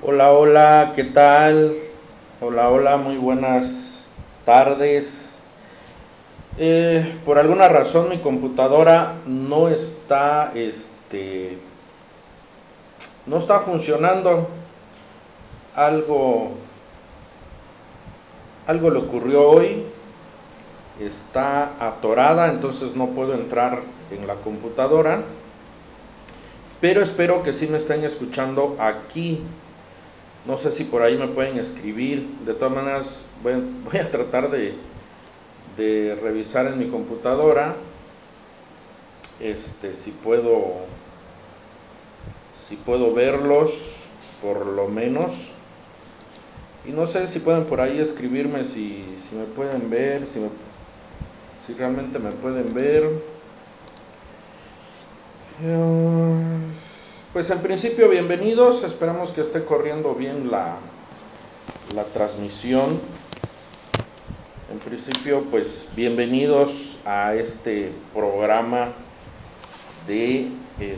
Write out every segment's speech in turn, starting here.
Hola, hola, ¿qué tal? Hola, hola, muy buenas tardes. Por alguna razón mi computadora no está funcionando. Algo, algo le ocurrió hoy. Está atorada, entonces no puedo entrar en la computadora. Pero espero que sí me estén escuchando aquí. No sé si por ahí me pueden escribir. De todas maneras, voy a tratar de revisar en mi computadora si puedo verlos por lo menos, y no sé si pueden por ahí escribirme si me pueden ver, si realmente me pueden ver. Pues en principio bienvenidos, esperamos que esté corriendo bien la transmisión. En principio pues bienvenidos a este programa de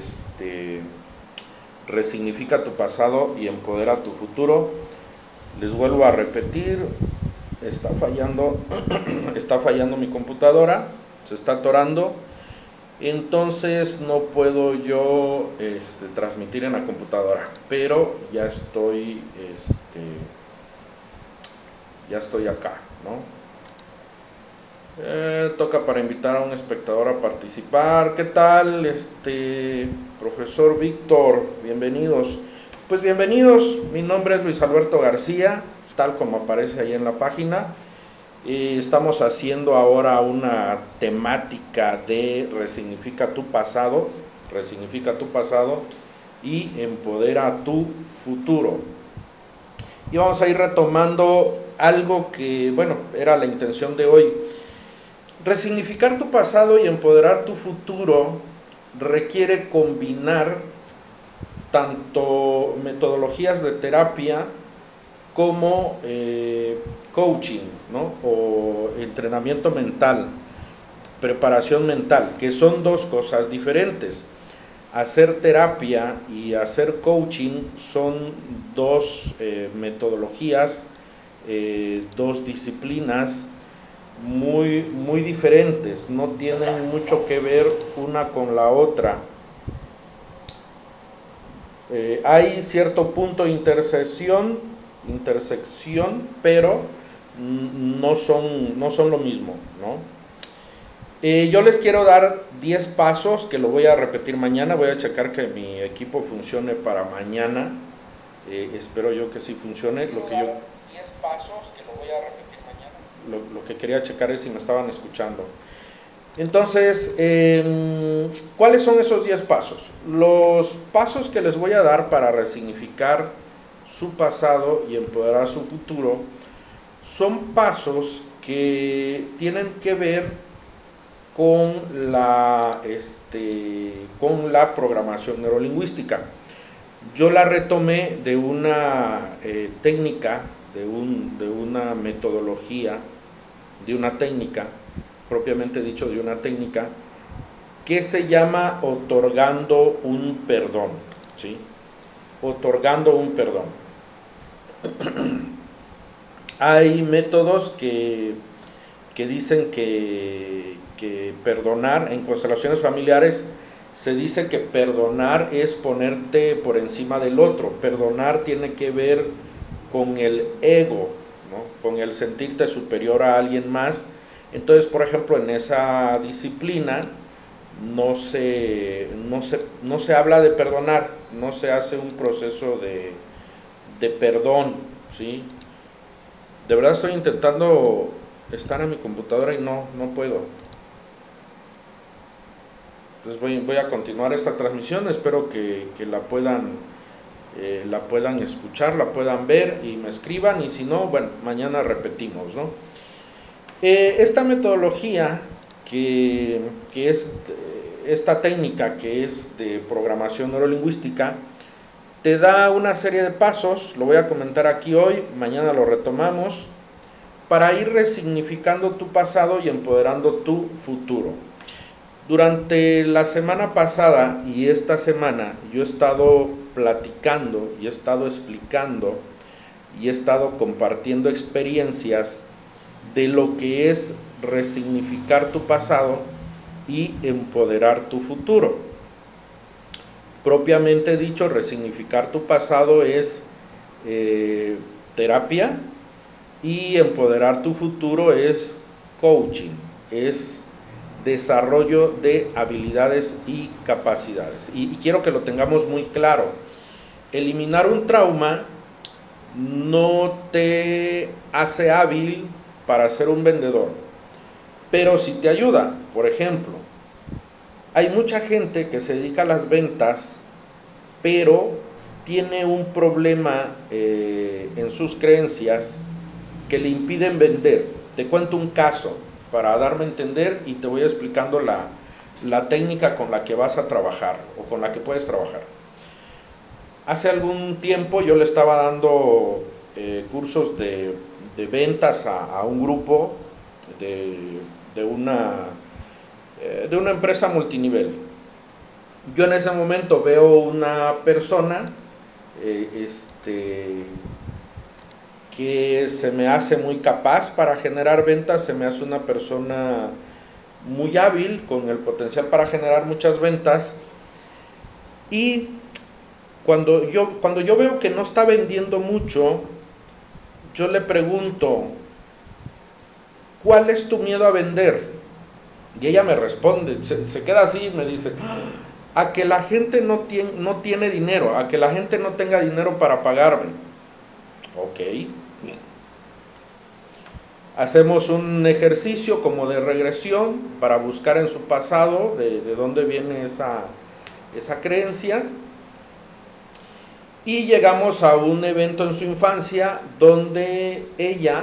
Resignifica tu pasado y empodera tu futuro. Les vuelvo a repetir, está fallando, está fallando mi computadora, se está atorando, entonces no puedo yo transmitir en la computadora, pero ya estoy acá, ¿no? Toca para invitar a un espectador a participar. ¿Qué tal, profesor Víctor? Bienvenidos. Pues bienvenidos, mi nombre es Luis Alberto García, tal como aparece ahí en la página. Estamos haciendo ahora una temática de resignifica tu pasado y empodera tu futuro. Y vamos a ir retomando algo que, bueno, era la intención de hoy. Resignificar tu pasado y empoderar tu futuro requiere combinar tanto metodologías de terapia como coaching, ¿no? O entrenamiento mental, preparación mental, que son dos cosas diferentes. Hacer terapia y hacer coaching son dos metodologías, dos disciplinas muy diferentes, no tienen mucho que ver una con la otra. Hay cierto punto de intersección, pero no son lo mismo, ¿no? Yo les quiero dar 10 pasos que lo voy a repetir mañana. Voy a checar que mi equipo funcione para mañana. Espero yo que sí funcione. 10 pasos que lo voy a repetir mañana. Lo que quería checar es si me estaban escuchando. Entonces, ¿cuáles son esos 10 pasos? Los pasos que les voy a dar para resignificar su pasado y empoderar su futuro son pasos que tienen que ver con la programación neurolingüística. Yo la retomé de una técnica, de una metodología, de una técnica, propiamente dicho, de una técnica que se llama otorgando un perdón, ¿sí? Otorgando un perdón. Hay métodos que dicen que perdonar, en constelaciones familiares se dice que perdonar es ponerte por encima del otro. Perdonar tiene que ver con el ego, ¿no? Con el sentirte superior a alguien más. Entonces, por ejemplo, en esa disciplina no se habla de perdonar, no se hace un proceso de perdón, ¿sí? De verdad estoy intentando estar en mi computadora y no puedo. Entonces voy a continuar esta transmisión, espero que la puedan escuchar, la puedan ver y me escriban, y si no, bueno, mañana repetimos, ¿no? Esta metodología que es esta técnica que es de programación neurolingüística te da una serie de pasos, lo voy a comentar aquí hoy, mañana lo retomamos, para ir resignificando tu pasado y empoderando tu futuro. Durante la semana pasada y esta semana yo he estado platicando y he estado explicando y he estado compartiendo experiencias de lo que es resignificar tu pasado y empoderar tu futuro. Propiamente dicho, resignificar tu pasado es terapia, y empoderar tu futuro es coaching, es desarrollo de habilidades y capacidades. Y quiero que lo tengamos muy claro. Eliminar un trauma no te hace hábil para ser un vendedor, pero sí te ayuda. Por ejemplo, hay mucha gente que se dedica a las ventas, pero tiene un problema en sus creencias que le impiden vender. Te cuento un caso para darme a entender y te voy explicando la técnica con la que vas a trabajar o con la que puedes trabajar. Hace algún tiempo yo le estaba dando cursos de ventas a un grupo de una empresa multinivel. Yo en ese momento veo una persona que se me hace muy capaz para generar ventas, se me hace una persona muy hábil, con el potencial para generar muchas ventas, y cuando yo veo que no está vendiendo mucho, yo le pregunto, ¿cuál es tu miedo a vender? Y ella me responde, se queda así y me dice, a que la gente no tiene dinero, a que la gente no tenga dinero para pagarme. Ok. Hacemos un ejercicio como de regresión para buscar en su pasado de dónde viene esa creencia, y llegamos a un evento en su infancia donde ella,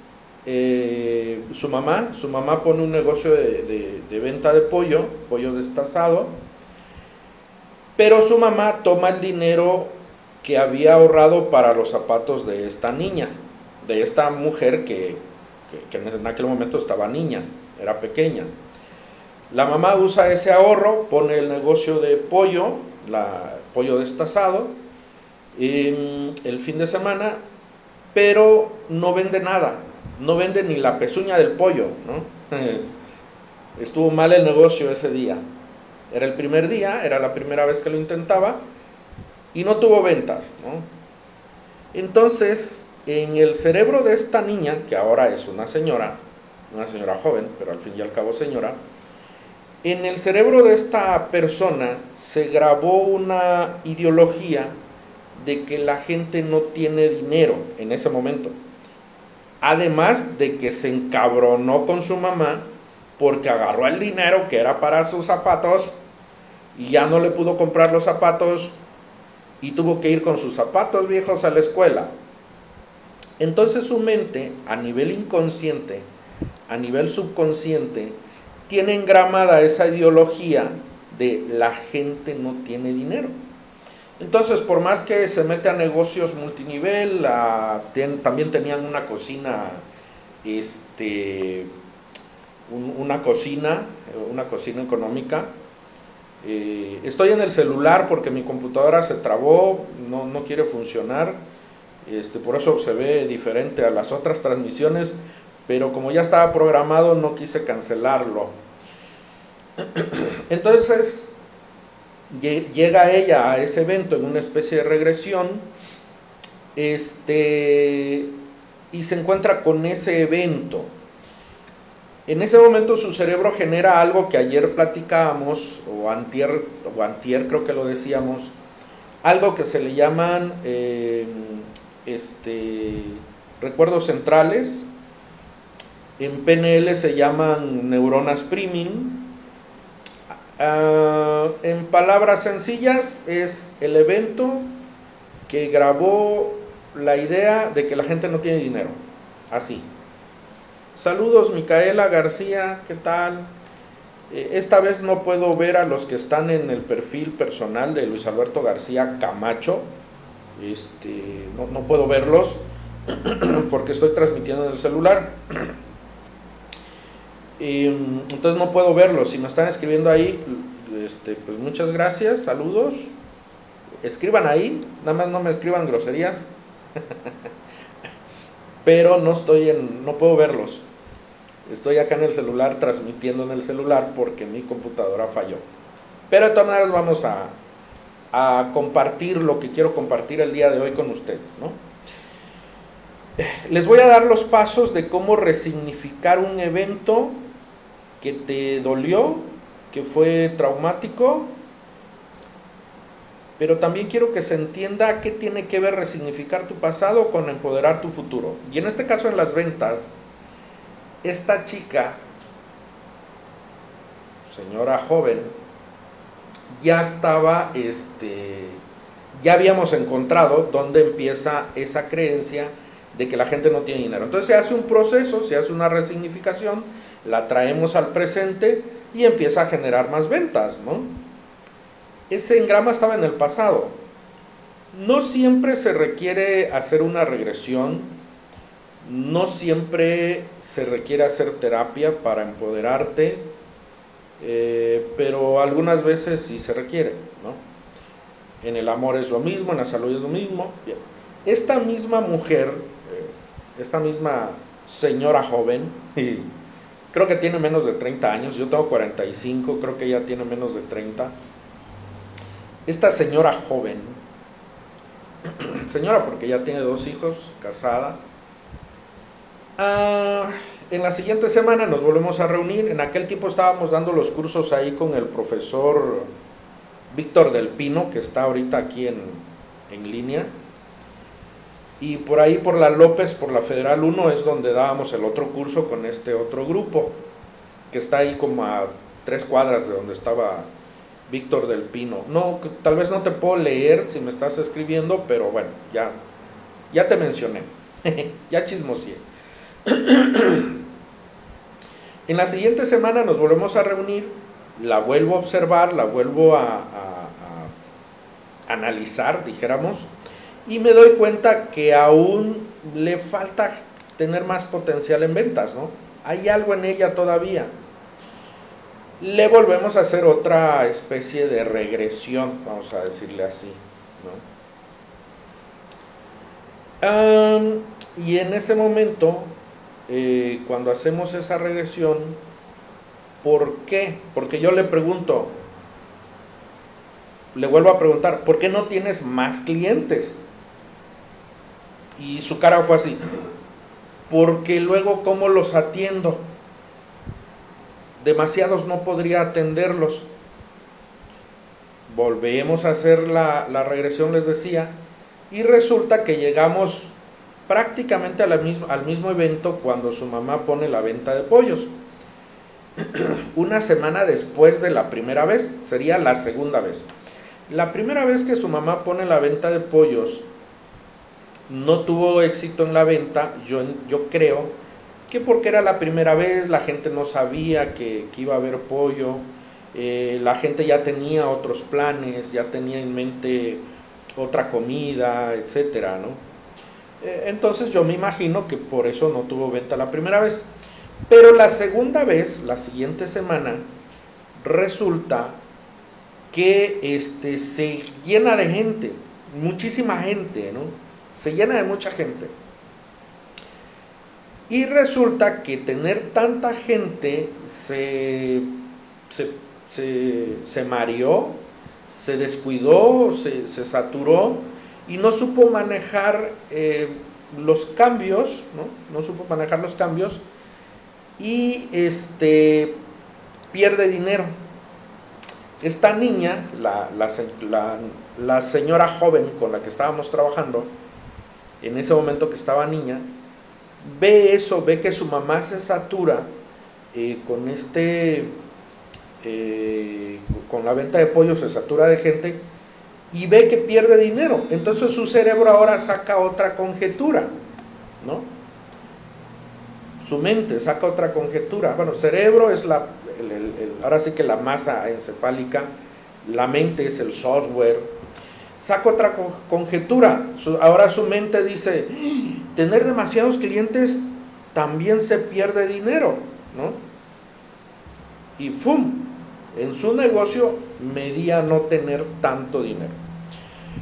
su mamá pone un negocio de venta de pollo destazado, pero su mamá toma el dinero que había ahorrado para los zapatos de esta niña, de esta mujer que en aquel momento estaba niña, era pequeña. La mamá usa ese ahorro, pone el negocio de pollo destazado el fin de semana, pero no vende nada, no vende ni la pezuña del pollo, ¿no? Estuvo mal el negocio ese día. Era el primer día, era la primera vez que lo intentaba y no tuvo ventas, ¿no? Entonces, en el cerebro de esta niña, que ahora es una señora joven, pero al fin y al cabo señora, en el cerebro de esta persona se grabó una ideología de que la gente no tiene dinero en ese momento. Además de que se encabronó con su mamá porque agarró el dinero que era para sus zapatos y ya no le pudo comprar los zapatos y tuvo que ir con sus zapatos viejos a la escuela. Entonces su mente, a nivel inconsciente, a nivel subconsciente, tiene engramada esa ideología de la gente no tiene dinero. Entonces, por más que se mete a negocios multinivel, también tenían una cocina, una cocina económica. Estoy en el celular porque mi computadora se trabó, no quiere funcionar, por eso se ve diferente a las otras transmisiones, pero como ya estaba programado no quise cancelarlo. Entonces llega ella a ese evento en una especie de regresión, y se encuentra con ese evento. En ese momento su cerebro genera algo que ayer platicábamos, o antier creo que lo decíamos, algo que se le llaman recuerdos centrales. En PNL se llaman neuronas priming. En palabras sencillas, es el evento que grabó la idea de que la gente no tiene dinero. Así. Saludos, Micaela García, ¿qué tal? Esta vez no puedo ver a los que están en el perfil personal de Luis Alberto García Camacho. No puedo verlos porque estoy transmitiendo en el celular. Entonces no puedo verlos. Si me están escribiendo ahí, pues muchas gracias, saludos. Escriban ahí, nada más no me escriban groserías, pero no puedo verlos. Estoy acá en el celular, transmitiendo en el celular porque mi computadora falló. Pero de todas maneras vamos a compartir lo que quiero compartir el día de hoy con ustedes, ¿no? Les voy a dar los pasos de cómo resignificar un evento que te dolió, que fue traumático, pero también quiero que se entienda qué tiene que ver resignificar tu pasado con empoderar tu futuro. Y en este caso en las ventas, esta chica, señora joven, ya estaba, ya habíamos encontrado dónde empieza esa creencia de que la gente no tiene dinero. Entonces se hace un proceso, se hace una resignificación, la traemos al presente y empieza a generar más ventas, ¿no? Ese engrama estaba en el pasado. No siempre se requiere hacer una regresión, no siempre se requiere hacer terapia para empoderarte, pero algunas veces sí se requiere, ¿no? En el amor es lo mismo, en la salud es lo mismo. Bien. Esta misma mujer, esta misma señora joven, creo que tiene menos de 30 años, yo tengo 45, creo que ella tiene menos de 30. Esta señora joven, señora porque ya tiene 2 hijos, casada, en la siguiente semana nos volvemos a reunir. En aquel tiempo estábamos dando los cursos ahí con el profesor Víctor del Pino, que está ahorita aquí en línea, y por ahí por la López, por la Federal 1 es donde dábamos el otro curso con este otro grupo, que está ahí como a 3 cuadras de donde estaba Víctor del Pino. No, tal vez no te puedo leer si me estás escribiendo, pero bueno, ya te mencioné, ya chismoseé. En la siguiente semana nos volvemos a reunir, la vuelvo a observar, la vuelvo a analizar, dijéramos, y me doy cuenta que aún le falta tener más potencial en ventas, ¿no? Hay algo en ella todavía. Le volvemos a hacer otra especie de regresión, vamos a decirle así, ¿no? Y en ese momento, cuando hacemos esa regresión, ¿por qué? Porque yo le pregunto, le vuelvo a preguntar, ¿por qué no tienes más clientes? Y su cara fue así, porque luego ¿cómo los atiendo? Demasiados no podría atenderlos. Volvemos a hacer la regresión, les decía, y resulta que llegamos prácticamente al mismo evento cuando su mamá pone la venta de pollos. Una semana después de la primera vez, sería la segunda vez. La primera vez que su mamá pone la venta de pollos, no tuvo éxito en la venta, yo creo que porque era la primera vez, la gente no sabía que iba a haber pollo, la gente ya tenía otros planes, ya tenía en mente otra comida, etcétera, ¿no? Entonces yo me imagino que por eso no tuvo venta la primera vez. Pero la segunda vez, la siguiente semana, resulta que se llena de gente, muchísima gente, ¿no? Se llena de mucha gente. Y resulta que tener tanta gente se mareó, se descuidó, se saturó y no supo manejar los cambios, ¿no? No supo manejar los cambios y pierde dinero. Esta niña, la señora joven con la que estábamos trabajando, en ese momento que estaba niña, ve eso, ve que su mamá se satura con la venta de pollo, se satura de gente y ve que pierde dinero. Entonces su cerebro ahora saca otra conjetura, ¿no? Su mente saca otra conjetura. Bueno, cerebro es ahora sí que la masa encefálica, la mente es el software. Saca otra conjetura. Ahora su mente dice, tener demasiados clientes también se pierde dinero, ¿no? Y ¡fum! En su negocio medía no tener tanto dinero.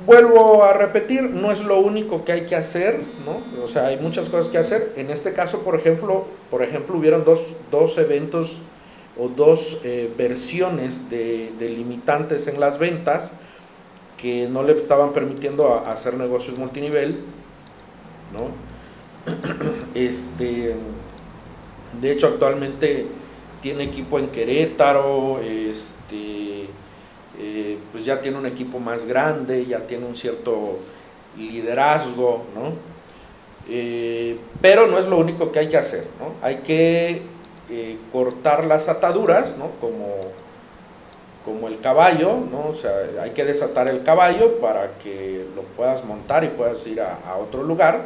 Vuelvo a repetir, no es lo único que hay que hacer, ¿no? O sea, hay muchas cosas que hacer. En este caso, por ejemplo hubieron dos eventos o dos versiones de limitantes en las ventas que no le estaban permitiendo hacer negocios multinivel, ¿no? De hecho, actualmente tiene equipo en Querétaro, pues ya tiene un equipo más grande, ya tiene un cierto liderazgo, ¿no? Pero no es lo único que hay que hacer, ¿no? Hay que cortar las ataduras, ¿no? Como el caballo, ¿no? O sea, hay que desatar el caballo para que lo puedas montar y puedas ir a otro lugar.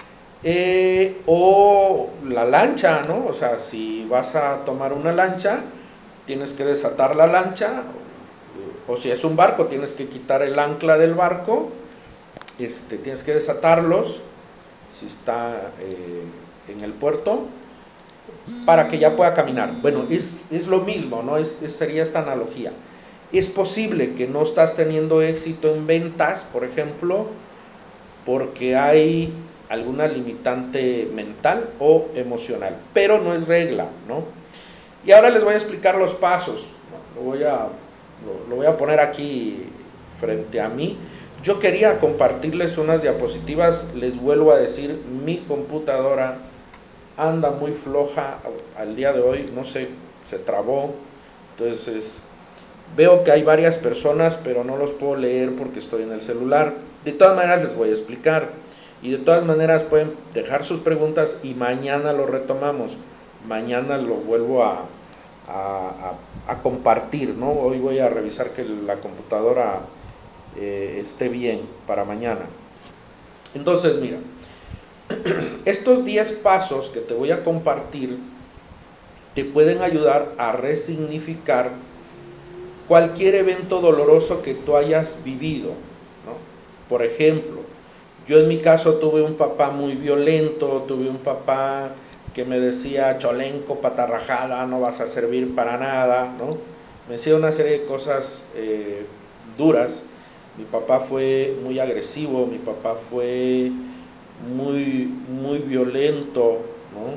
O la lancha, ¿no? O sea, si vas a tomar una lancha, tienes que desatar la lancha, o si es un barco, tienes que quitar el ancla del barco, tienes que desatarlos, si está en el puerto, para que ya pueda caminar. Bueno, es lo mismo, ¿no? Sería esta analogía. Es posible que no estás teniendo éxito en ventas, por ejemplo, porque hay alguna limitante mental o emocional, pero no es regla, ¿no? Y ahora les voy a explicar los pasos, ¿no? Lo voy a poner aquí frente a mí. Yo quería compartirles unas diapositivas, les vuelvo a decir, mi computadora anda muy floja al día de hoy, no sé, se trabó, entonces veo que hay varias personas, pero no los puedo leer porque estoy en el celular. De todas maneras les voy a explicar, y de todas maneras pueden dejar sus preguntas y mañana lo retomamos, mañana lo vuelvo a compartir, ¿no? Hoy voy a revisar que la computadora esté bien para mañana. Entonces, mira, estos 10 pasos que te voy a compartir te pueden ayudar a resignificar cualquier evento doloroso que tú hayas vivido, ¿no? Por ejemplo, yo en mi caso tuve un papá muy violento, tuve un papá que me decía, cholenco, patarrajada, no vas a servir para nada, ¿no? Me decía una serie de cosas duras. Mi papá fue muy agresivo, mi papá fue muy violento, ¿no?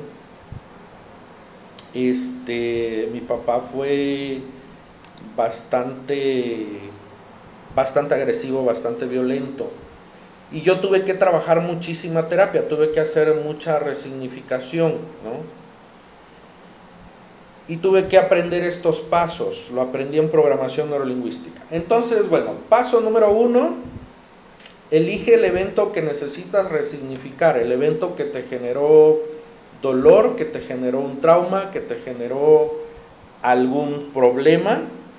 Mi papá fue bastante agresivo, bastante violento. Y yo tuve que trabajar muchísima terapia, tuve que hacer mucha resignificación, ¿no? Y tuve que aprender estos pasos, lo aprendí en programación neurolingüística. Entonces, bueno, paso número 1, elige el evento que necesitas resignificar, el evento que te generó dolor, que te generó un trauma, que te generó algún problema.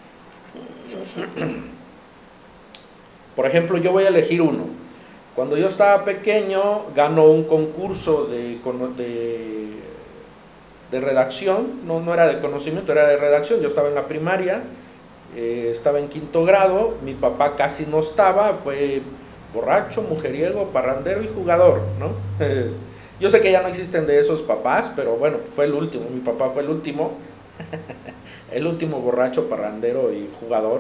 Por ejemplo, yo voy a elegir uno. Cuando yo estaba pequeño, ganó un concurso de redacción, no era de conocimiento, era de redacción. Yo estaba en la primaria, estaba en 5º grado, mi papá casi no estaba, fue borracho, mujeriego, parrandero y jugador, ¿no? Yo sé que ya no existen de esos papás, pero bueno, fue el último, mi papá fue el último, el último borracho, parrandero y jugador.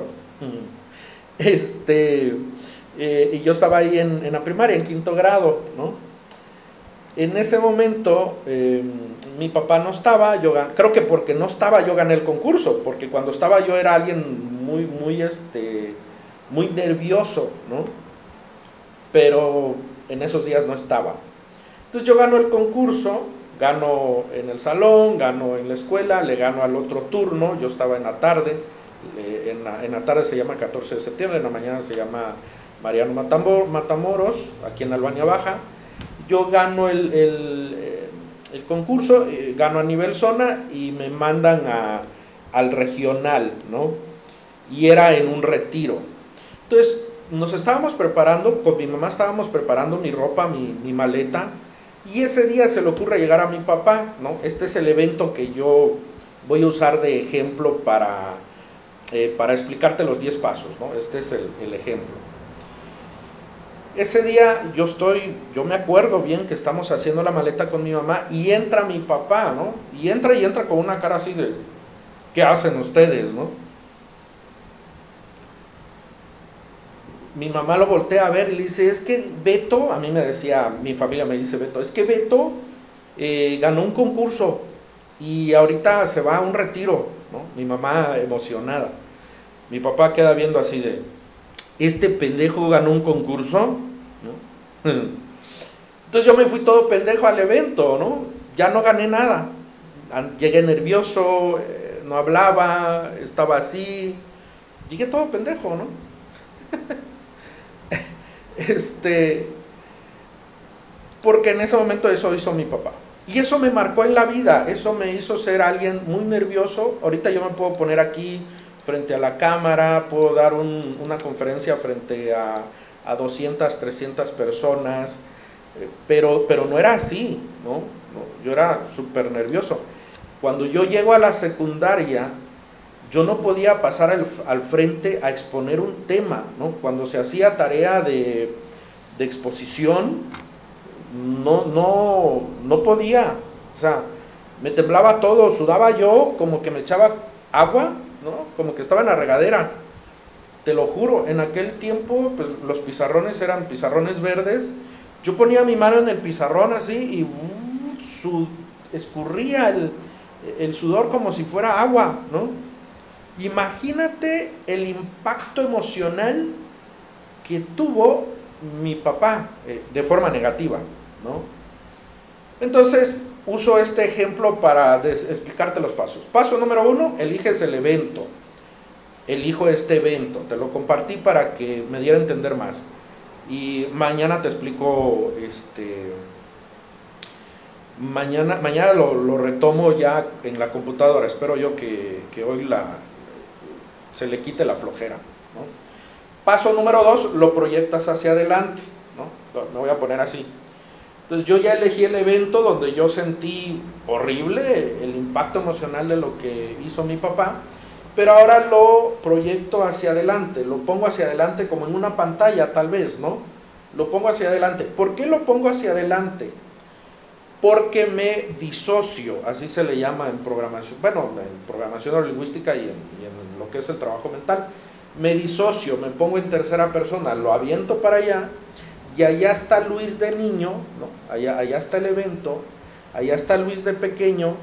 Y yo estaba ahí en la primaria, en 5º grado, ¿no? En ese momento mi papá no estaba, creo que porque no estaba yo gané el concurso, porque cuando estaba yo era alguien muy nervioso, ¿no? Pero en esos días no estaba. Entonces yo gano el concurso, gano en el salón, gano en la escuela, le gano al otro turno, yo estaba en la tarde, en la tarde se llama 14 de septiembre, en la mañana se llama Mariano Matamoros, aquí en Albania Baja. Yo gano el concurso, gano a nivel zona y me mandan al regional, ¿no? Y era en un retiro. Entonces nos estábamos preparando, con mi mamá estábamos preparando mi ropa, mi maleta, y ese día se le ocurre llegar a mi papá, ¿no? Este es el evento que yo voy a usar de ejemplo para explicarte los 10 pasos, ¿no? Este es el ejemplo. Ese día yo me acuerdo bien que estamos haciendo la maleta con mi mamá y entra mi papá, ¿no? Y entra con una cara así de, ¿qué hacen ustedes, no? mi mamá lo voltea a ver y le dice, es que Beto, a mí me decía, mi familia me dice Beto, es que Beto ganó un concurso y ahorita se va a un retiro, ¿no? Mi mamá emocionada. Mi papá queda viendo así de, este pendejo ganó un concurso, ¿no? Entonces yo me fui todo pendejo al evento, ¿no? Ya no gané nada. Llegué nervioso, no hablaba, estaba así. Llegué todo pendejo, ¿no? Porque en ese momento eso hizo mi papá. Y eso me marcó en la vida, eso me hizo ser alguien muy nervioso. Ahorita yo me puedo poner aquí frente a la cámara, puedo dar una conferencia frente a 200, 300 personas, pero no era así, ¿no? Yo era súper nervioso. Cuando yo llego a la secundaria, yo no podía pasar al frente a exponer un tema, ¿no? Cuando se hacía tarea de exposición, no podía, o sea, me temblaba todo, sudaba yo, como que me echaba agua, ¿no? Como que estaba en la regadera, te lo juro. En aquel tiempo, pues los pizarrones eran pizarrones verdes, yo ponía mi mano en el pizarrón así y escurría el sudor como si fuera agua, ¿no? Imagínate el impacto emocional que tuvo mi papá de forma negativa, ¿no? Entonces uso este ejemplo para explicarte los pasos. Paso número 1, eliges el evento. Elijo este evento, te lo compartí para que me diera a entender más. Y mañana te explico, mañana lo retomo ya en la computadora. Espero yo que hoy se le quite la flojera, ¿no? Paso número 2, lo proyectas hacia adelante, ¿no? Me voy a poner así. Entonces yo ya elegí el evento donde yo sentí horrible el impacto emocional de lo que hizo mi papá, pero ahora lo proyecto hacia adelante, lo pongo hacia adelante como en una pantalla tal vez, ¿no? Lo pongo hacia adelante. ¿Por qué lo pongo hacia adelante? Porque me disocio, así se le llama en programación, bueno, en programación neurolingüística y en lo que es el trabajo mental. Me disocio, me pongo en tercera persona, lo aviento para allá, y allá está Luis de niño, ¿no? Allá está el evento, allá está Luis de pequeño,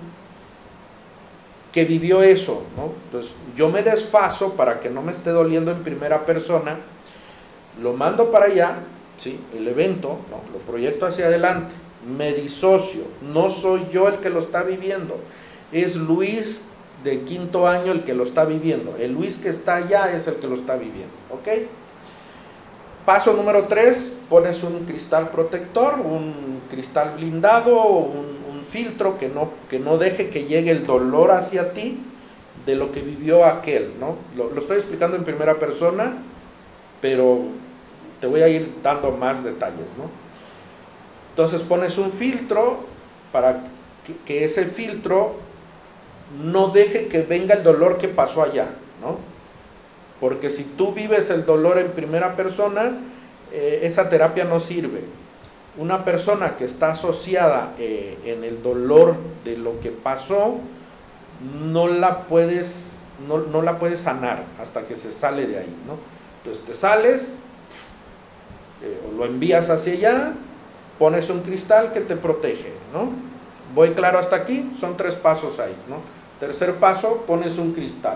que vivió eso, ¿no? Entonces yo me desfaso para que no me esté doliendo en primera persona, lo mando para allá, ¿sí? El evento, ¿no? Lo proyecto hacia adelante, me disocio, no soy yo el que lo está viviendo, es Luis de quinto año el que lo está viviendo, el Luis que está allá es el que lo está viviendo, ¿ok? Paso número 3, pones un cristal protector, un cristal blindado, un filtro que no deje que llegue el dolor hacia ti de lo que vivió aquel, ¿no? Lo estoy explicando en primera persona, pero te voy a ir dando más detalles, ¿no? Entonces pones un filtro para que ese filtro no deje que venga el dolor que pasó allá, ¿no? Porque si tú vives el dolor en primera persona, esa terapia no sirve. Una persona que está asociada en el dolor de lo que pasó, no la puedes sanar hasta que se sale de ahí, ¿no? Entonces te sales, lo envías hacia allá, pones un cristal que te protege, ¿no? Voy claro hasta aquí, son 3 pasos ahí, ¿no? Tercer paso, pones un cristal.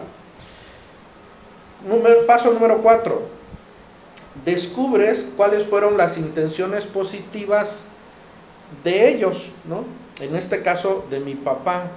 Paso número 4, descubres cuáles fueron las intenciones positivas de ellos, ¿no? En este caso, de mi papá.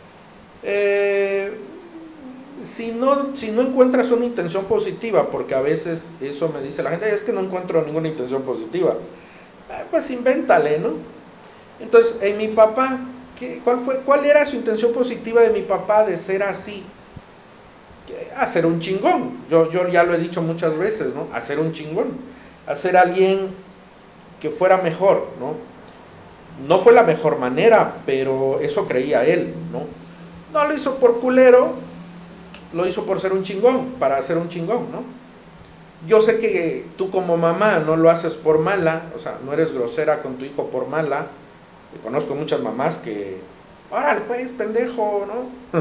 Si no encuentras una intención positiva, porque a veces eso me dice la gente, es que no encuentro ninguna intención positiva, pues invéntale, ¿no? Entonces, en mi papá, ¿cuál era su intención positiva de mi papá de ser así? Hacer un chingón, yo ya lo he dicho muchas veces, ¿no? Hacer un chingón, hacer alguien que fuera mejor, ¿no? No fue la mejor manera, pero eso creía él, ¿no? No lo hizo por culero, lo hizo por ser un chingón, para hacer un chingón, ¿no? Yo sé que tú como mamá no lo haces por mala, o sea, no eres grosera con tu hijo por mala. Conozco muchas mamás que, órale pues, pendejo, ¿no?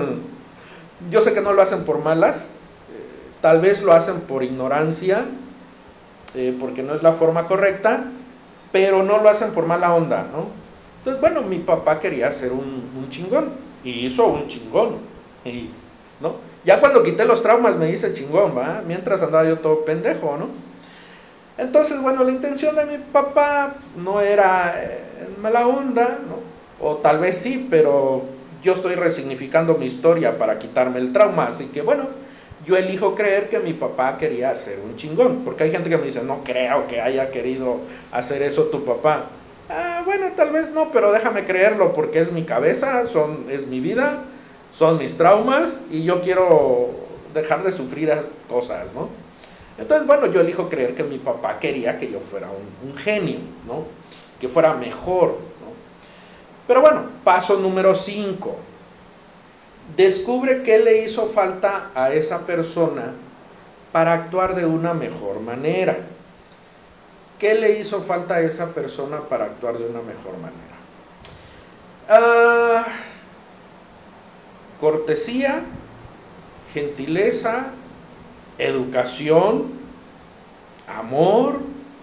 Yo sé que no lo hacen por malas, tal vez lo hacen por ignorancia, porque no es la forma correcta, pero no lo hacen por mala onda, ¿no? Entonces, bueno, mi papá quería ser un chingón, y hizo un chingón, ¿no? Ya cuando quité los traumas me hice chingón, ¿va? Mientras andaba yo todo pendejo, ¿no? Entonces, bueno, la intención de mi papá no era mala onda, ¿no? O tal vez sí, pero yo estoy resignificando mi historia para quitarme el trauma, así que bueno, yo elijo creer que mi papá quería ser un chingón, porque hay gente que me dice, no creo que haya querido hacer eso tu papá. Bueno, tal vez no, pero déjame creerlo porque es mi cabeza, es mi vida, son mis traumas y yo quiero dejar de sufrir esas cosas, ¿no? Entonces, bueno, yo elijo creer que mi papá quería que yo fuera un genio, ¿no? Que fuera mejor, ¿no? Pero bueno, paso número 5. Descubre qué le hizo falta a esa persona para actuar de una mejor manera. ¿Qué le hizo falta a esa persona para actuar de una mejor manera? Cortesía, gentileza, educación, amor,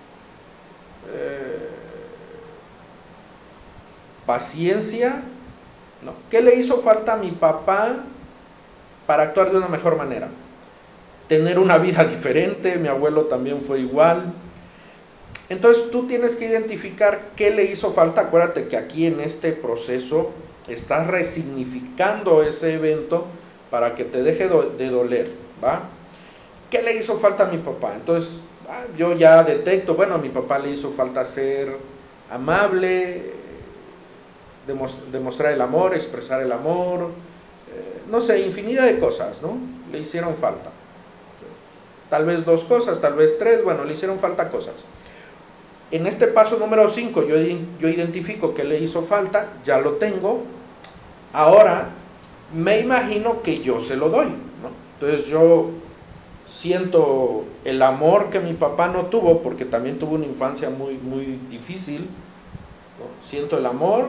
paciencia, ¿no? ¿Qué le hizo falta a mi papá para actuar de una mejor manera? Tener una vida diferente, mi abuelo también fue igual. Entonces tú tienes que identificar qué le hizo falta. Acuérdate que aquí en este proceso estás resignificando ese evento para que te deje de doler, ¿va? ¿Qué le hizo falta a mi papá? Entonces yo ya detecto, bueno, a mi papá le hizo falta ser amable, demostrar el amor, expresar el amor, no sé, infinidad de cosas, ¿no? Le hicieron falta. Tal vez 2 cosas, tal vez 3, bueno, le hicieron falta cosas. En este paso número 5 yo identifico qué le hizo falta, ya lo tengo. Ahora me imagino que yo se lo doy, ¿no? Entonces yo siento el amor que mi papá no tuvo, porque también tuvo una infancia muy, muy difícil, ¿no? Siento el amor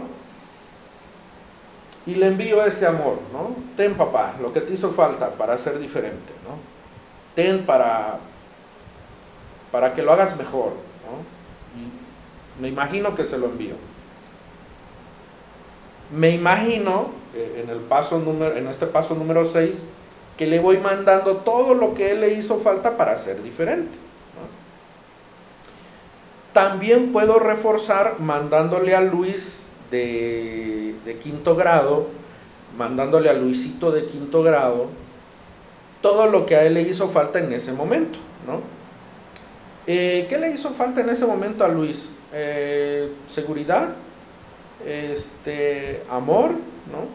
y le envío ese amor, ¿no? Ten, papá, lo que te hizo falta para ser diferente, ¿no? Ten para que lo hagas mejor, ¿no? Y me imagino que se lo envío. Me imagino en este paso número 6 que le voy mandando todo lo que él le hizo falta para ser diferente, ¿no? También puedo reforzar mandándole a Luis de 5º grado, mandándole a Luisito de 5º grado, todo lo que a él le hizo falta en ese momento, ¿no? ¿Qué le hizo falta en ese momento a Luis? Seguridad, amor, ¿no?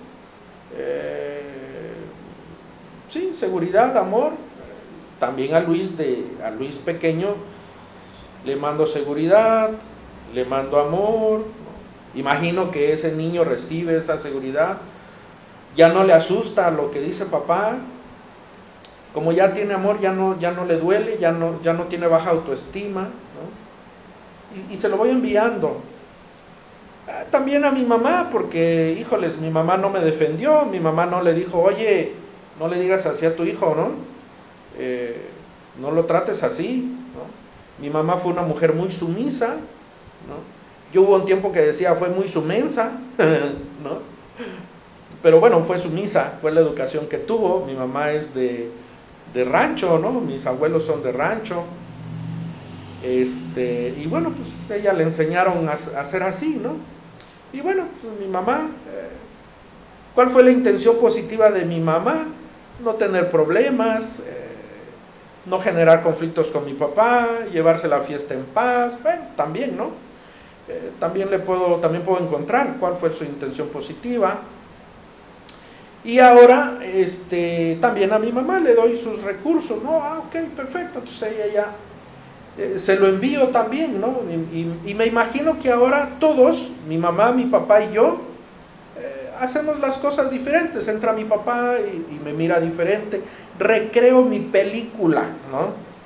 Sí, seguridad, amor. También a Luis pequeño le mando seguridad, le mando amor, ¿no? Imagino que ese niño recibe esa seguridad, ya no le asusta lo que dice papá, como ya tiene amor, ya no le duele, ya no tiene baja autoestima, ¿no? Y se lo voy enviando. También a mi mamá, porque, híjoles, mi mamá no me defendió, mi mamá no le dijo, oye, no le digas así a tu hijo, ¿no? No lo trates así, ¿no? Mi mamá fue una mujer muy sumisa, ¿no? Yo hubo un tiempo que decía, fue muy sumensa, ¿no? Pero bueno, fue sumisa, fue la educación que tuvo. Mi mamá es de rancho, ¿no? Mis abuelos son de rancho. Y bueno, pues ella le enseñaron a ser así, ¿no? Y bueno, pues mi mamá, ¿cuál fue la intención positiva de mi mamá? No tener problemas, no generar conflictos con mi papá, llevarse la fiesta en paz. Bueno, también, ¿no? También puedo encontrar cuál fue su intención positiva. Y ahora, también a mi mamá le doy sus recursos, ¿no? Ok, perfecto, entonces ella ya se lo envío también, ¿no? Y me imagino que ahora todos, mi mamá, mi papá y yo, hacemos las cosas diferentes. Entra mi papá y me mira diferente, recreo mi película, ¿no?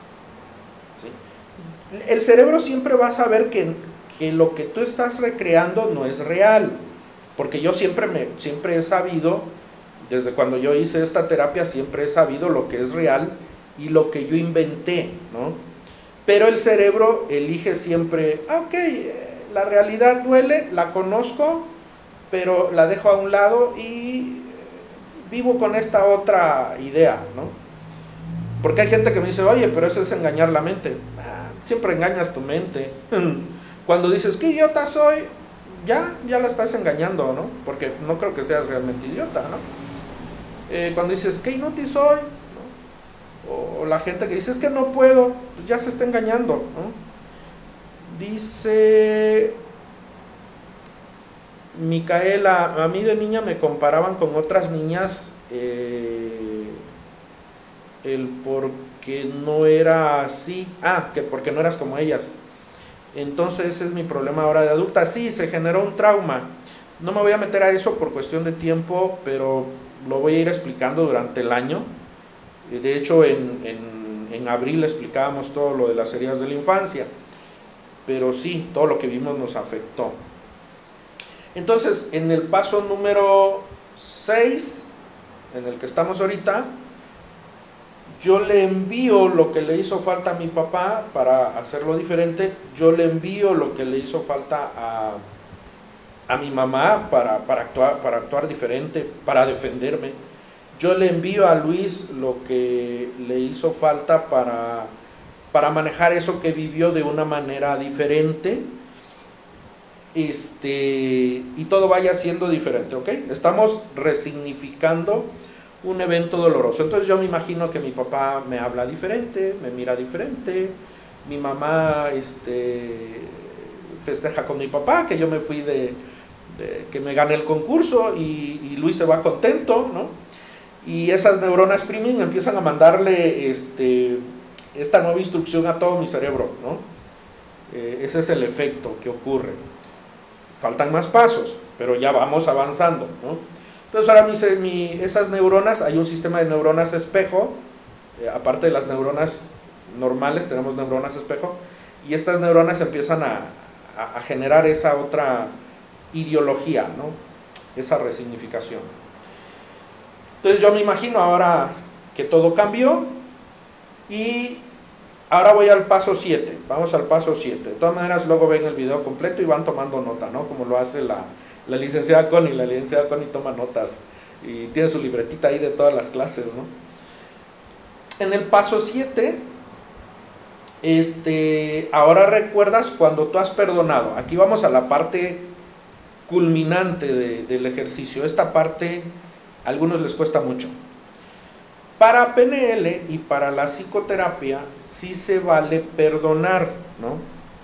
¿Sí? El cerebro siempre va a saber que lo que tú estás recreando no es real, porque yo siempre he sabido, desde cuando yo hice esta terapia, siempre he sabido lo que es real y lo que yo inventé, ¿no? pero el cerebro elige siempre, ok, la realidad duele, la conozco, pero la dejo a un lado y vivo con esta otra idea, ¿no? Porque hay gente que me dice, oye, pero eso es engañar la mente. Siempre engañas tu mente. Cuando dices, qué idiota soy, ya la estás engañando, ¿no? Porque no creo que seas realmente idiota, ¿no? Cuando dices, qué inútil soy, ¿no? O la gente que dice, es que no puedo, pues ya se está engañando, ¿no? Dice Micaela, a mí de niña me comparaban con otras niñas, el por qué no era así, que porque no eras como ellas. Entonces ese es mi problema ahora de adulta. Sí, se generó un trauma. No me voy a meter a eso por cuestión de tiempo, pero lo voy a ir explicando durante el año. De hecho, en abril explicábamos todo lo de las heridas de la infancia. Pero sí, todo lo que vimos nos afectó. Entonces, en el paso número 6, en el que estamos ahorita, yo le envío lo que le hizo falta a mi papá para hacerlo diferente, yo le envío lo que le hizo falta a mi mamá para actuar diferente, para defenderme. Yo le envío a Luis lo que le hizo falta para manejar eso que vivió de una manera diferente, y todo vaya siendo diferente, ¿ok? Estamos resignificando un evento doloroso. Entonces yo me imagino que mi papá me habla diferente, me mira diferente, mi mamá festeja con mi papá que yo me fui que me gané el concurso, y Luis se va contento, ¿no? Y esas neuronas premium empiezan a mandarle esta nueva instrucción a todo mi cerebro, ¿no? Ese es el efecto que ocurre. Faltan más pasos, pero ya vamos avanzando, ¿no? Entonces ahora esas neuronas, hay un sistema de neuronas espejo, aparte de las neuronas normales tenemos neuronas espejo, y estas neuronas empiezan a generar esa otra ideología, ¿no? Esa resignificación. Entonces yo me imagino ahora que todo cambió, y ahora voy al paso 7, vamos al paso 7. De todas maneras luego ven el video completo y van tomando nota, ¿no? Como lo hace la licenciada Connie. La licenciada Connie toma notas y tiene su libretita ahí de todas las clases, ¿no? En el paso 7, ahora recuerdas cuando tú has perdonado. Aquí vamos a la parte culminante del ejercicio. Esta parte a algunos les cuesta mucho. Para PNL y para la psicoterapia sí se vale perdonar, ¿no?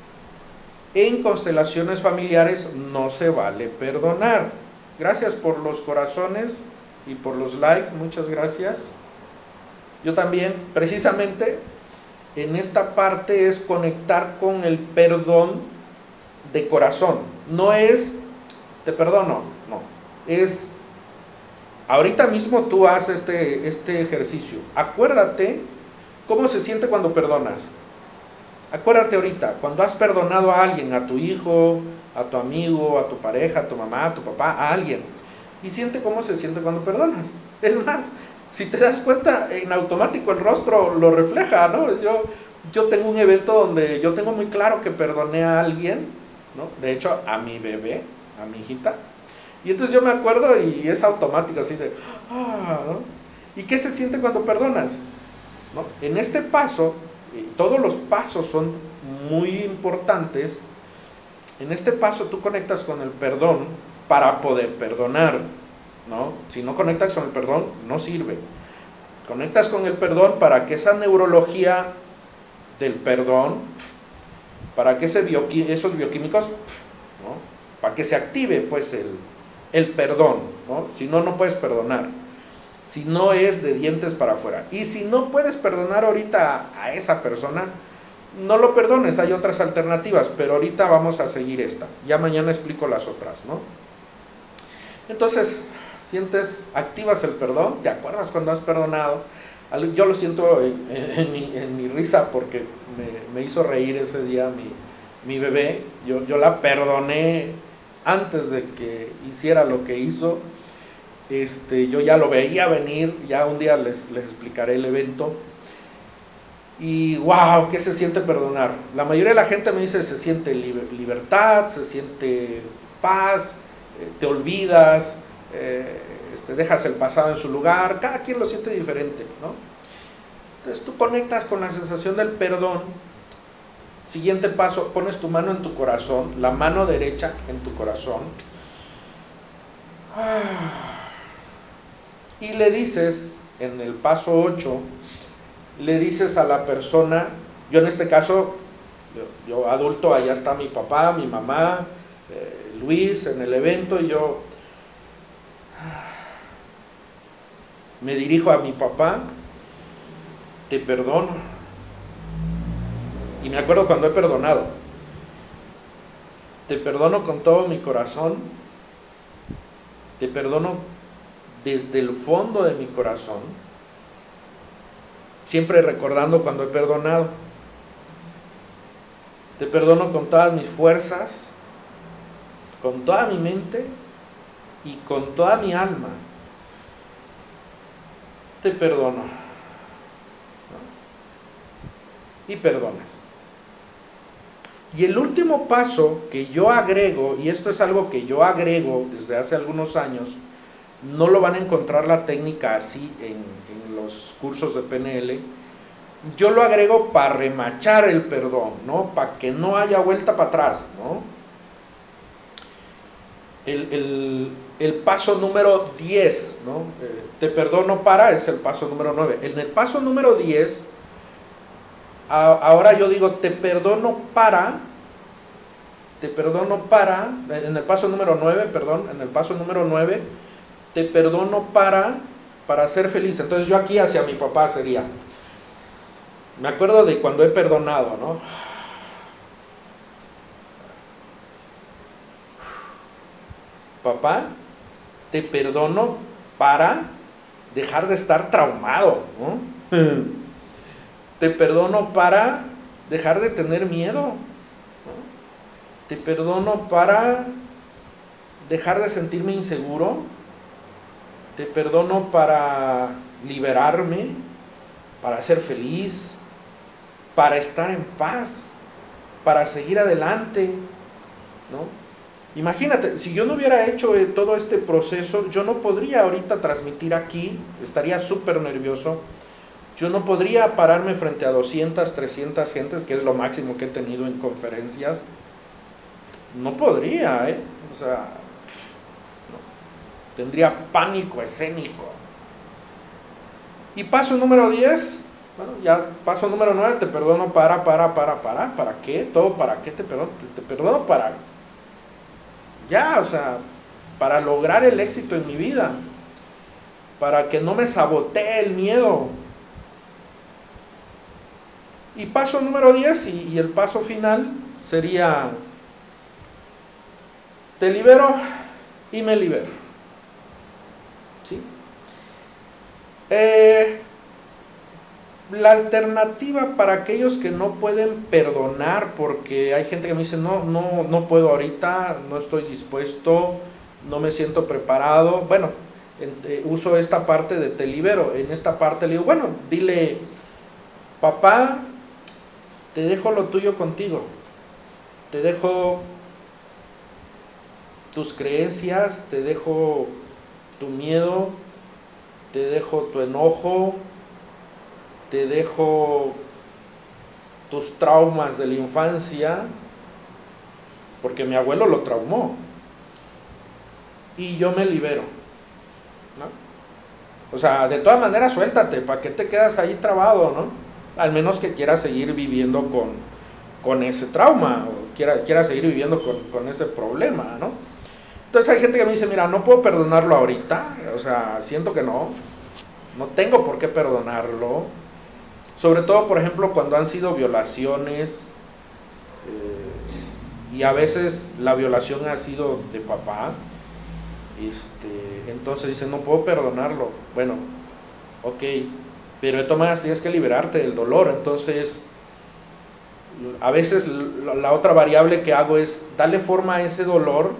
En constelaciones familiares no se vale perdonar. Gracias por los corazones y por los likes, muchas gracias. Yo también, precisamente, en esta parte es conectar con el perdón de corazón. No es, te perdono, no. Es, ahorita mismo tú haces este ejercicio. Acuérdate cómo se siente cuando perdonas. Acuérdate ahorita, cuando has perdonado a alguien, a tu hijo, a tu amigo, a tu pareja, a tu mamá, a tu papá, a alguien. Y siente cómo se siente cuando perdonas. Es más, si te das cuenta, en automático el rostro lo refleja, ¿no? Yo tengo un evento donde yo tengo muy claro que perdoné a alguien, ¿no? De hecho, a mi bebé, a mi hijita. Y entonces yo me acuerdo y es automático, así de, ¿no? ¿Y qué se siente cuando perdonas? ¿No? En este paso, todos los pasos son muy importantes. En este paso tú conectas con el perdón para poder perdonar, ¿no? Si no conectas con el perdón, no sirve. Conectas con el perdón para que esa neurología del perdón, para que esos bioquímicos, ¿no? Para que se active pues el perdón, ¿no? Si no, no puedes perdonar. Si no es de dientes para afuera. Y si no puedes perdonar ahorita a esa persona, no lo perdones, hay otras alternativas, pero ahorita vamos a seguir esta. Ya mañana explico las otras, ¿no? Entonces, activas el perdón, ¿te acuerdas cuando has perdonado? Yo lo siento en mi risa porque me hizo reír ese día mi bebé. Yo la perdoné antes de que hiciera lo que hizo. Yo ya lo veía venir, ya un día les explicaré el evento. Y wow, ¿qué se siente perdonar? La mayoría de la gente me dice se siente libertad, se siente paz, te olvidas, dejas el pasado en su lugar, cada quien lo siente diferente, ¿no? Entonces tú conectas con la sensación del perdón. Siguiente paso, pones tu mano en tu corazón, la mano derecha en tu corazón, y le dices, en el paso 8, le dices a la persona, yo en este caso, yo adulto, allá está mi papá, mi mamá, Luis en el evento, y yo me dirijo a mi papá, te perdono. Y me acuerdo cuando he perdonado, te perdono con todo mi corazón, te perdono desde el fondo de mi corazón, siempre recordando cuando he perdonado, te perdono con todas mis fuerzas, con toda mi mente y con toda mi alma, te perdono. Y perdonas. Y el último paso que yo agrego, y esto es algo que yo agrego desde hace algunos años, no lo van a encontrar la técnica así en los cursos de PNL, yo lo agrego para remachar el perdón, ¿no? Para que no haya vuelta para atrás, ¿no? El paso número 10, ¿no? Te perdono para, es el paso número 9. En el paso número 10, ahora yo digo, te perdono para, en el paso número 9, en el paso número 9, te perdono para ser feliz. Entonces yo aquí hacia mi papá sería, me acuerdo de cuando he perdonado, ¿no? Papá, te perdono para dejar de estar traumado, ¿no? Te perdono para dejar de tener miedo, ¿no? Te perdono para dejar de sentirme inseguro. Te perdono para liberarme, para ser feliz, para estar en paz, para seguir adelante, ¿no? Imagínate, si yo no hubiera hecho todo este proceso, yo no podría ahorita transmitir aquí, estaría súper nervioso. Yo no podría pararme frente a 200, 300 gentes, que es lo máximo que he tenido en conferencias. No podría, o sea, no. Tendría pánico escénico. Y paso número 10, bueno, ya paso número 9, te perdono ¿para qué? ¿Todo para qué te perdono? Te perdono para, ya, o sea, para lograr el éxito en mi vida, para que no me sabotee el miedo. Y paso número 10 y el paso final sería, te libero y me libero. ¿Sí? La alternativa para aquellos que no pueden perdonar, porque hay gente que me dice, no puedo ahorita, no estoy dispuesto, no me siento preparado. Bueno, uso esta parte de te libero. En esta parte le digo, bueno, dile, papá, te dejo lo tuyo contigo, te dejo tus creencias, te dejo tu miedo, te dejo tu enojo, te dejo tus traumas de la infancia, porque mi abuelo lo traumó, y yo me libero, ¿no? O sea, de todas maneras suéltate, ¿para qué te quedas ahí trabado, no? Al menos que quieras seguir viviendo con ese trauma, o quieras seguir viviendo con ese problema, ¿no? Entonces hay gente que me dice, mira, no puedo perdonarlo ahorita, o sea, siento que no tengo por qué perdonarlo, sobre todo, por ejemplo, cuando han sido violaciones, y a veces la violación ha sido de papá, entonces dice, no puedo perdonarlo. Bueno, ok, pero de todas maneras tienes que liberarte del dolor. Entonces, a veces la otra variable que hago es darle forma a ese dolor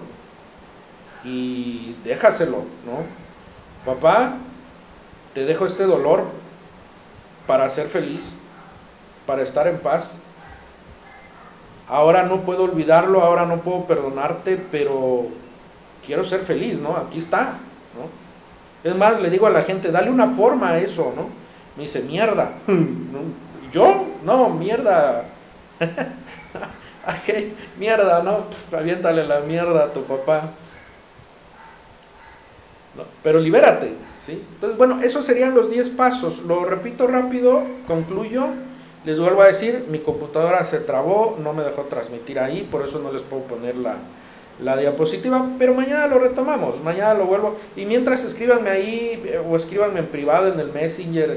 y déjaselo, ¿no? Papá, te dejo este dolor para ser feliz, para estar en paz. Ahora no puedo olvidarlo, ahora no puedo perdonarte, pero quiero ser feliz, ¿no? Aquí está, ¿no? Es más, le digo a la gente, dale una forma a eso, ¿no? Me dice, mierda. ¿No? ¿Yo? No, mierda. Okay, mierda, ¿no? Pues, aviéntale la mierda a tu papá. ¿No? Pero libérate, ¿sí? Entonces, bueno, esos serían los 10 pasos. Lo repito rápido, concluyo. Les vuelvo a decir, mi computadora se trabó, no me dejó transmitir ahí, por eso no les puedo poner la diapositiva, pero mañana lo retomamos, mañana lo vuelvo. Y mientras escríbanme ahí, o escríbanme en privado en el Messenger,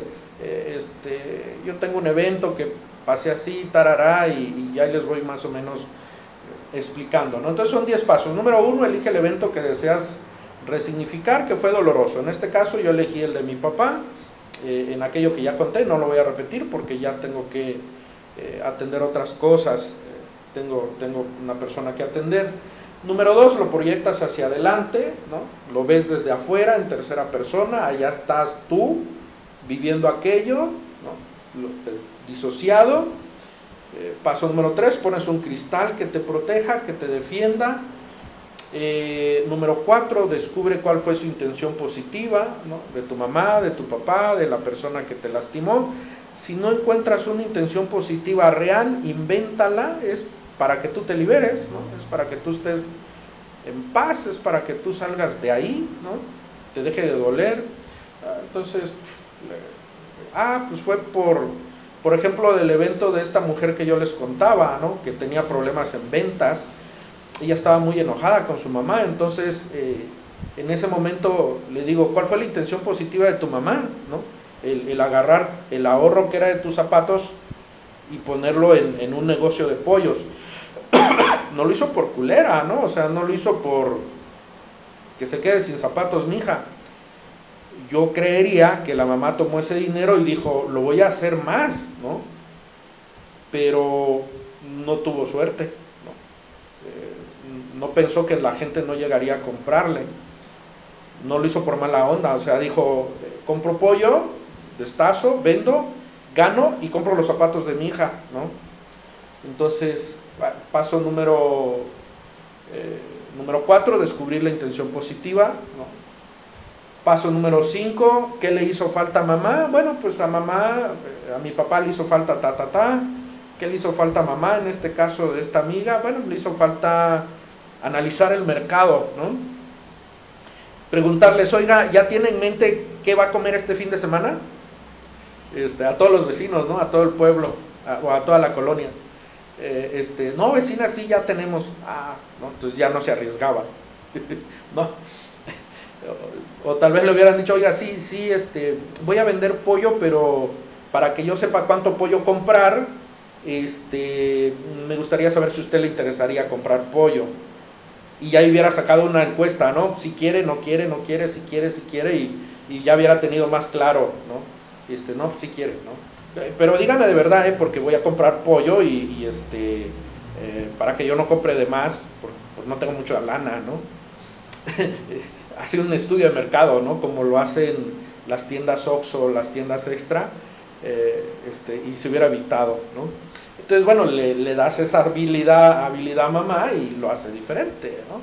yo tengo un evento que pasé así, tarará, y ya les voy más o menos explicando, ¿no? Entonces son 10 pasos. Número 1, elige el evento que deseas resignificar, que fue doloroso. En este caso yo elegí el de mi papá, en aquello que ya conté, no lo voy a repetir porque ya tengo que atender otras cosas, tengo una persona que atender. Número 2, lo proyectas hacia adelante, ¿no? Lo ves desde afuera, en tercera persona, allá estás tú, viviendo aquello, ¿no? Disociado. Paso número 3, pones un cristal que te proteja, que te defienda. Número 4, descubre cuál fue su intención positiva, ¿no? De tu mamá, de tu papá, de la persona que te lastimó. Si no encuentras una intención positiva real, invéntala, es para que tú te liberes, ¿no? Es para que tú estés en paz, es para que tú salgas de ahí, ¿no? Te deje de doler. Entonces, pues fue por ejemplo, del evento de esta mujer que yo les contaba, ¿no? Que tenía problemas en ventas. Ella estaba muy enojada con su mamá, entonces en ese momento le digo, ¿cuál fue la intención positiva de tu mamá? ¿No? El agarrar el ahorro que era de tus zapatos y ponerlo en un negocio de pollos. No lo hizo por culera, ¿no? O sea, no lo hizo por que se quede sin zapatos mi hija. Yo creería que la mamá tomó ese dinero y dijo, lo voy a hacer más, ¿no? Pero no tuvo suerte, ¿no? No pensó que la gente no llegaría a comprarle. No lo hizo por mala onda, o sea, dijo, compro pollo, destazo, vendo, gano y compro los zapatos de mi hija, ¿no? Entonces, paso número 4, descubrir la intención positiva, ¿no? Paso número 5, ¿qué le hizo falta a mamá? Bueno, pues a mamá, a mi papá le hizo falta ¿Qué le hizo falta a mamá? En este caso de esta amiga, bueno, le hizo falta analizar el mercado, ¿no? Preguntarles, oiga, ¿ya tiene en mente qué va a comer este fin de semana? A todos los vecinos, ¿no? A todo el pueblo, o a toda la colonia. No, vecina, sí, ya tenemos. ¿No? Entonces ya no se arriesgaba. ¿No? O tal vez le hubieran dicho, oiga, sí, voy a vender pollo, pero para que yo sepa cuánto pollo comprar, me gustaría saber si a usted le interesaría comprar pollo. Y ya hubiera sacado una encuesta, ¿no? Si quiere, no quiere, no quiere, si quiere, y ya hubiera tenido más claro, ¿no? No, si quiere, ¿no? Pero dígame de verdad, porque voy a comprar pollo y para que yo no compre de más, porque no tengo mucha lana, ¿no? Hacer un estudio de mercado, ¿no? Como lo hacen las tiendas Oxxo, las tiendas Extra, y se hubiera evitado, ¿no? Entonces, bueno, le das esa habilidad a mamá y lo hace diferente, ¿no?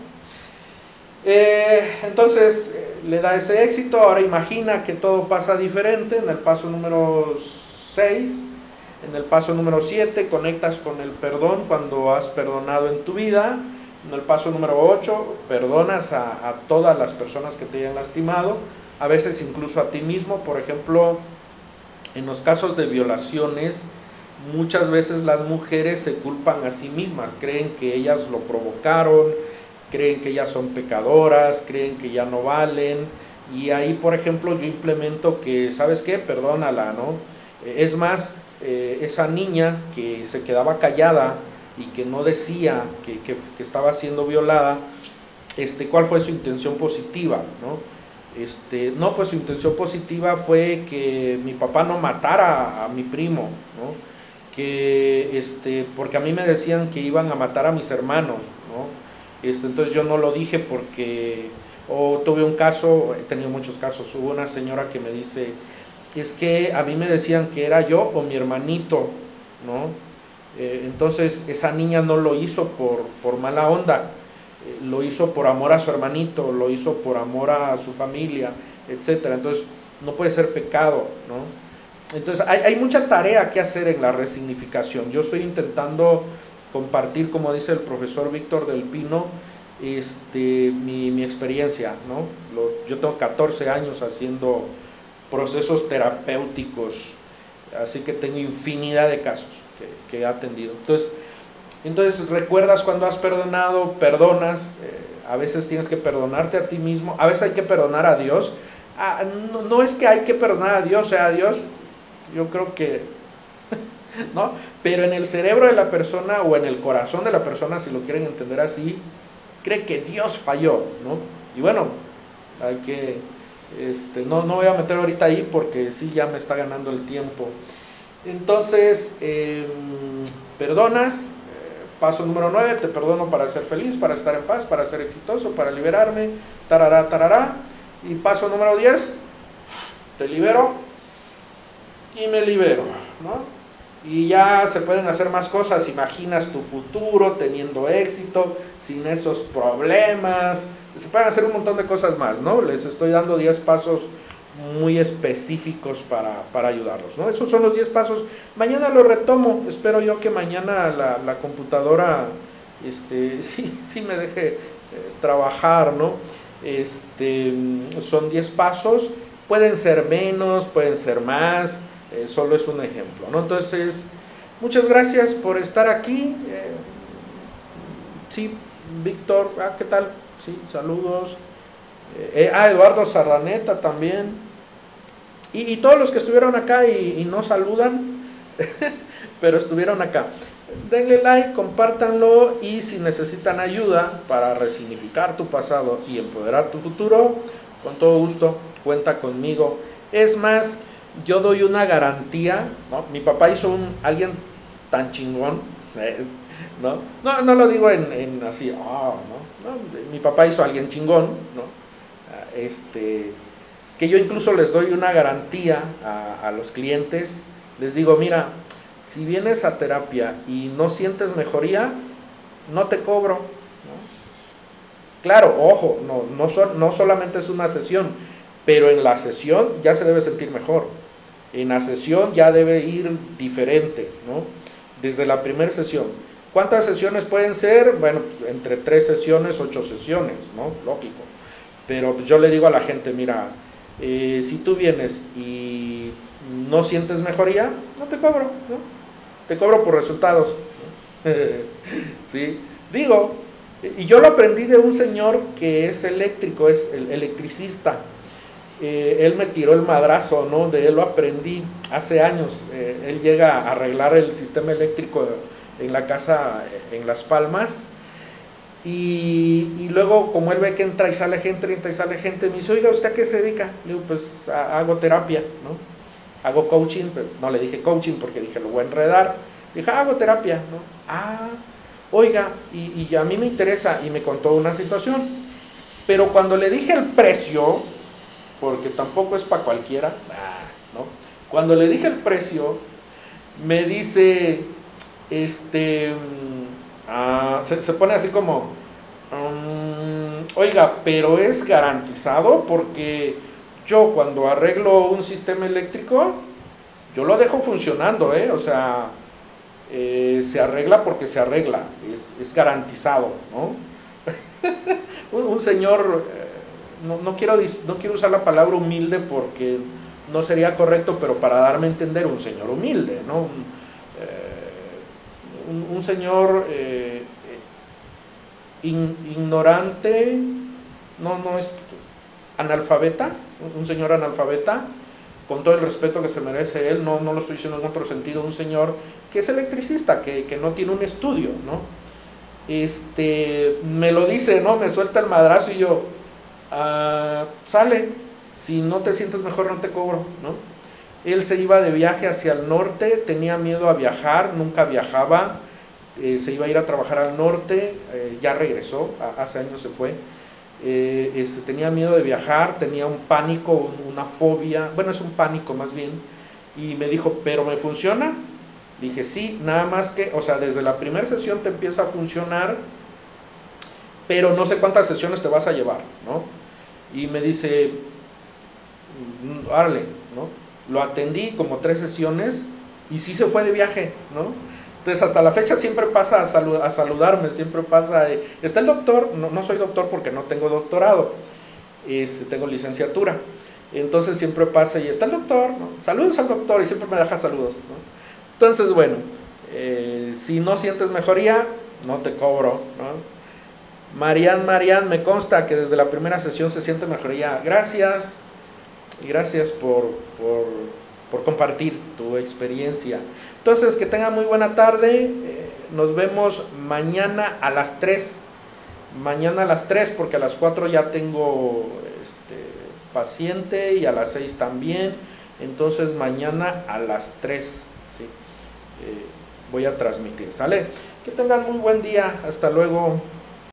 Entonces, le da ese éxito. Ahora imagina que todo pasa diferente en el paso número 6. En el paso número 7, conectas con el perdón cuando has perdonado en tu vida. En el paso número 8, perdonas a todas las personas que te hayan lastimado, a veces incluso a ti mismo. Por ejemplo, en los casos de violaciones, muchas veces las mujeres se culpan a sí mismas, creen que ellas lo provocaron, creen que ellas son pecadoras, creen que ya no valen, y ahí, por ejemplo, yo implemento que, ¿sabes qué? Perdónala, ¿no? Es más, esa niña que se quedaba callada y que no decía que estaba siendo violada, ¿cuál fue su intención positiva, no? No, pues su intención positiva fue que mi papá no matara a mi primo, ¿no? Porque a mí me decían que iban a matar a mis hermanos, ¿no? Entonces yo no lo dije porque, tuve un caso, he tenido muchos casos, hubo una señora que me dice, es que a mí me decían que era yo o mi hermanito, ¿no? Entonces esa niña no lo hizo por mala onda, lo hizo por amor a su hermanito, lo hizo por amor a su familia, etcétera. Entonces no puede ser pecado, ¿no? Entonces hay mucha tarea que hacer en la resignificación. Yo estoy intentando compartir, como dice el profesor Víctor del Pino, mi experiencia, ¿no? Yo tengo 14 años haciendo procesos terapéuticos, así que tengo infinidad de casos que he atendido. Entonces recuerdas cuando has perdonado, perdonas, a veces tienes que perdonarte a ti mismo, a veces hay que perdonar a Dios. No es que hay que perdonar a Dios, a Dios, yo creo que, ¿no? Pero en el cerebro de la persona o en el corazón de la persona, si lo quieren entender así, cree que Dios falló, ¿no? Y bueno, hay que, no voy a meter ahorita ahí porque sí ya me está ganando el tiempo. Entonces, perdonas, paso número 9, te perdono para ser feliz, para estar en paz, para ser exitoso, para liberarme, tarará, tarará. Y paso número 10, te libero y me libero, ¿no? Y ya se pueden hacer más cosas, imaginas tu futuro teniendo éxito, sin esos problemas, se pueden hacer un montón de cosas más, ¿no? Les estoy dando 10 pasos muy específicos para ayudarlos, ¿no? Esos son los 10 pasos. Mañana lo retomo, espero yo que mañana la computadora sí me deje trabajar, ¿no? Son 10 pasos, pueden ser menos, pueden ser más, solo es un ejemplo, ¿no? Entonces, muchas gracias por estar aquí. Sí, Víctor, ¿qué tal? Sí, saludos. Eduardo Sardaneta también. Y todos los que estuvieron acá y no saludan, pero estuvieron acá. Denle like, compártanlo y si necesitan ayuda para resignificar tu pasado y empoderar tu futuro, con todo gusto, cuenta conmigo. Es más, yo doy una garantía, ¿no? Mi papá hizo alguien tan chingón, no lo digo en así, ¿no? Mi papá hizo alguien chingón, ¿no? Que yo incluso les doy una garantía a los clientes, les digo, mira, si vienes a terapia y no sientes mejoría, no te cobro, ¿no? Claro, ojo, no solamente es una sesión, pero en la sesión ya se debe sentir mejor, en la sesión ya debe ir diferente, ¿no? Desde la primera sesión. ¿Cuántas sesiones pueden ser? Bueno, entre 3 sesiones, 8 sesiones, ¿no? Lógico. Pero yo le digo a la gente, mira, si tú vienes y no sientes mejoría, no te cobro, ¿no? Te cobro por resultados, ¿no? Sí, digo, y yo lo aprendí de un señor que es eléctrico, es el electricista. Él me tiró el madrazo, ¿no? De él lo aprendí hace años. Él llega a arreglar el sistema eléctrico en la casa en Las Palmas. Y luego, como él ve que entra y sale gente, me dice, oiga, ¿usted a qué se dedica? Le digo, pues hago terapia, ¿no? Hago coaching, pero no le dije coaching porque dije, lo voy a enredar. Dije, hago terapia, ¿no? Oiga, y a mí me interesa, y me contó una situación. Pero cuando le dije el precio, porque tampoco es para cualquiera, ¿no? Cuando le dije el precio, me dice, se pone así como, oiga, pero es garantizado porque yo cuando arreglo un sistema eléctrico, yo lo dejo funcionando, o sea, se arregla porque se arregla, es garantizado, ¿no? un señor, no quiero usar la palabra humilde porque no sería correcto, pero para darme a entender, un señor humilde, ¿no? Un señor ignorante, no es analfabeta, un señor analfabeta, con todo el respeto que se merece él, no lo estoy diciendo en otro sentido, un señor que es electricista, que no tiene un estudio, ¿no? Me lo dice, ¿no? Me suelta el madrazo y yo, sale, si no te sientes mejor no te cobro, ¿no? Él se iba de viaje hacia el norte, tenía miedo a viajar, nunca viajaba, se iba a ir a trabajar al norte, ya regresó, hace años se fue, tenía miedo de viajar, tenía un pánico, una fobia, bueno, es un pánico más bien, y me dijo, pero me funciona, Le dije, sí, nada más que, o sea, desde la primera sesión te empieza a funcionar, pero no sé cuántas sesiones te vas a llevar, ¿no? Y me dice, árale, ¿no? Lo atendí como 3 sesiones y sí se fue de viaje, ¿no? Entonces hasta la fecha siempre pasa a saludarme, siempre pasa, está el doctor, no soy doctor porque no tengo doctorado, tengo licenciatura, entonces siempre pasa y está el doctor, ¿no? Saludos al doctor y siempre me deja saludos, ¿no? Entonces bueno, si no sientes mejoría, no te cobro, ¿no? Marian, me consta que desde la primera sesión se siente mejoría, gracias por compartir tu experiencia. Entonces, que tengan muy buena tarde, nos vemos mañana a las 3, porque a las 4 ya tengo paciente y a las 6 también, entonces mañana a las 3, ¿sí? Voy a transmitir, ¿sale? Que tengan muy buen día, hasta luego.